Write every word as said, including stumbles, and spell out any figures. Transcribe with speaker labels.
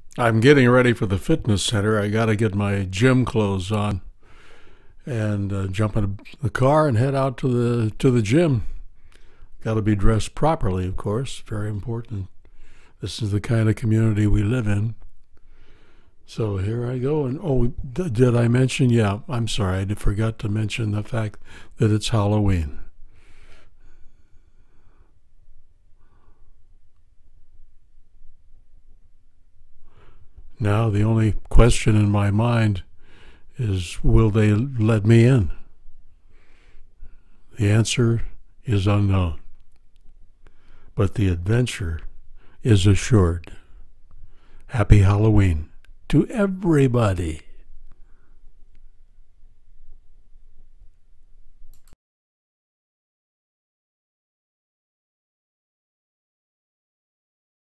Speaker 1: I'm getting ready for the fitness center. I got to get my gym clothes on and uh, jump in the car and head out to the to the gym. Got to be dressed properly, of course. Very important. This is the kind of community we live in. So here I go. And oh, d- did I mention? Yeah, I'm sorry. I forgot to mention the fact that it's Halloween. Now the only question in my mind is, will they let me in? The answer is unknown, but the adventure is assured. Happy Halloween to everybody.